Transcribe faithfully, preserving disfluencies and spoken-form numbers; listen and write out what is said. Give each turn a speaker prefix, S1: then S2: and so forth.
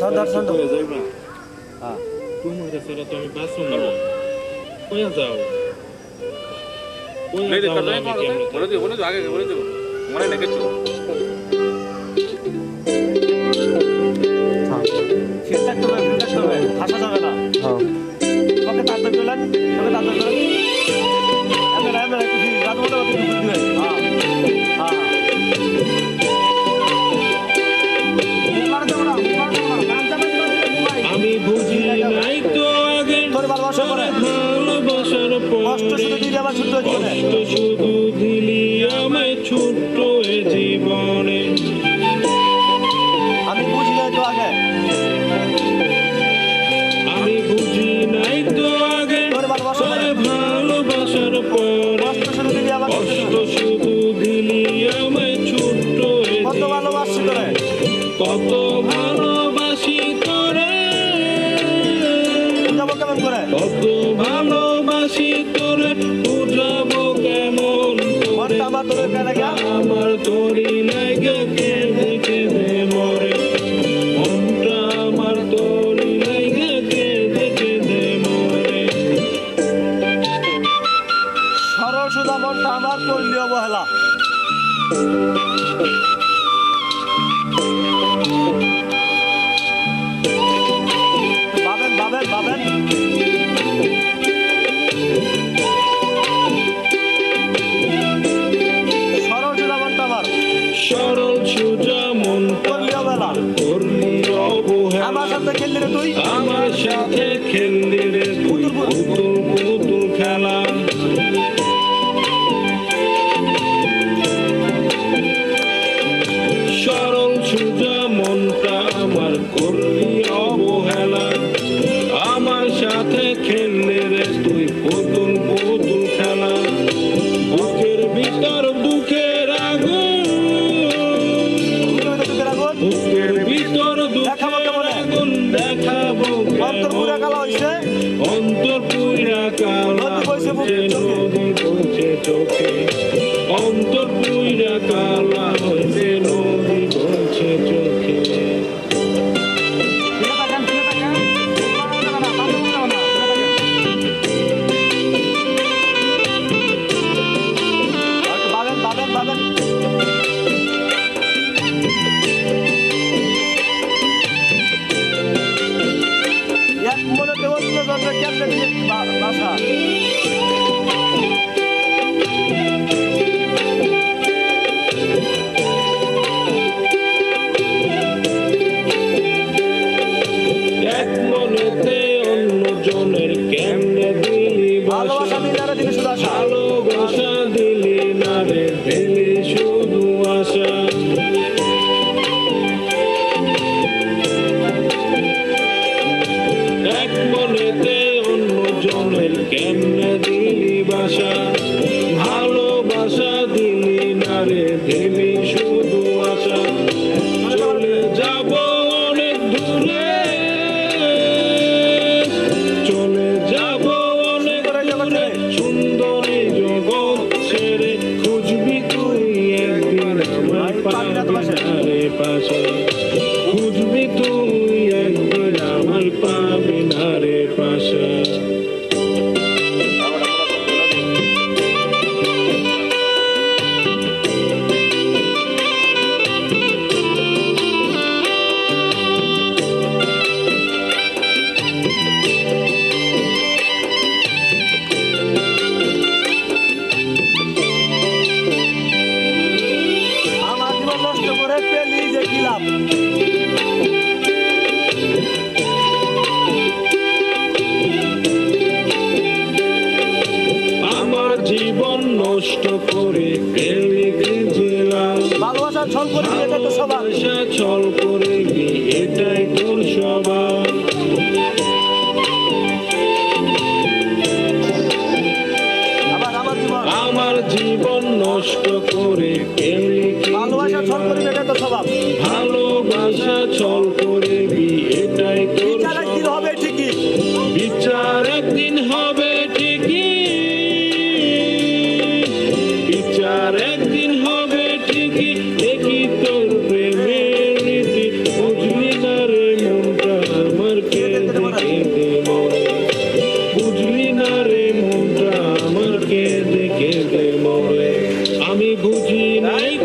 S1: দর্শন তো
S2: হয়ে যাইবা হ্যাঁ তুমি এটা সেটা তো আমি বাসুম না কই যাও কই যাও বলে দিও বলে দিও আগে বলে দিও মনে নেই কিছু
S1: হ্যাঁ সেটা তো সেটা তো ভাষা যাবে না হ্যাঁ ওকে তাড়াতাড়ি বলেন ওকে তাড়াতাড়ি বলেন আমি রাম রাম কিছু বাদ বলে কিছু বুঝি হ্যাঁ হ্যাঁ
S2: আমি বুঝি নাই তো আগে
S1: তোর ভালোবাসা করে
S2: ভালোবাসার
S1: কষ্ট শুধু দিলি আমার ছোট্ট জীবনে
S2: কষ্ট শুধু দিলি আমায় ছোট্ট এ জীবনে
S1: আমি বুঝি নাই তো আগে
S2: আমি বুঝি নাই তো আগে
S1: তোর ভালোবাসা করে
S2: ভালোবাসার পরে
S1: কষ্ট শুধু দিলি আমার
S2: কষ্ট শুধু দিলি আমায় ছোট্ট এ
S1: কত ভালোবাসি করে
S2: কত ভালোবাসি করে
S1: যাবো কেমন করে
S2: কত ভালোবাসি তোরে বুঝাবো কেমন
S1: মনটা আমার তোর কেন গা
S2: আমার তোরি লাগে কেঁদে কেঁদে মরে মনটা আমার তোরি লাগে কেঁদে কেঁদে মরে
S1: সরল সুদা মনটা আমার করলি অবহেলা ভাবেন ভাবেন ভাবেন সরল সুদা মনটা আমার
S2: সরল সুজা মন
S1: করলি অবহেলা
S2: করলি অবহেলা
S1: আমার সাথে খেললি রে তুই
S2: আমার সাথে খেললি রে তুই পুতুল পুতুল খেলা সরল সুজা মনটা আমার করলি অবহেলা আমার সাথে খেললি রে তুই পুতুল পুতুল খেলা বুকের ভিতর দুঃখের আগুন বুকের ভিতর দুঃখের আগুন দেখাবো
S1: অন্তর পুরা কালা হইছে
S2: অন্তর পুরা কালা হইছে নদী বইছে চোখে অন্তর পুরা কালা হইছে নদী বইছে চোখে
S1: ভাবেন ভাবেন ভাবেন এক মনে দেওয়ার জন্য কেমনে দিয়ে বাসা
S2: এক মনেতে অন্য জনের কেমনে দিলি
S1: ভালোবাসা দিলে দিলে শুধু আশা
S2: ভালোবাসা দিলি না রে দিলি শুধু আশা এক মনেতে অন্য জনের কেমনে দিলি বাসা ভালোবাসা দিলি না রে দিলি শুধু আশা চলে যাব অনেক দূরে চলে যাব অনেক দূরে সুন্দরী জগৎ ছেড়ে খুঁজবি তুই একদিন আমার পারে পাশে খুঁজবি তুই একদিন আমার পাবি না রে পাশে
S1: আমার জীবন নষ্ট করে পেলি যে কি লাভ
S2: আমার জীবন নষ্ট করে পেলি গেছিলাম
S1: ভালোবাসা ছল করে এটা তো স্বভাব
S2: ভালোবাসা ছল করে এটাই তোর স্বভাব
S1: আবার আমার জীবন
S2: আমার জীবন নষ্ট করে পেলি
S1: ভালোবাসা ছল করে এটা তো স্বভাব
S2: ভালোবাসা ছল করে এটাই তোর
S1: বিচার একদিন হবে ঠিকই
S2: বিচার একদিন হবে ঠিকই বিচার একদিন হবে ঠিকই একই তোর প্রেমের রীতি বুঝলি না রে মনটা বুঝি নাই